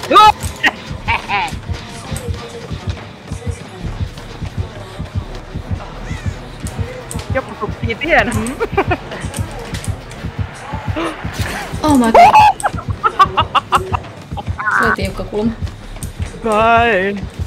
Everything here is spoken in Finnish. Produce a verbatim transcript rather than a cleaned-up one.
Joku tukkii tien. Oh my god. Se oli tiukka kulma. Kai.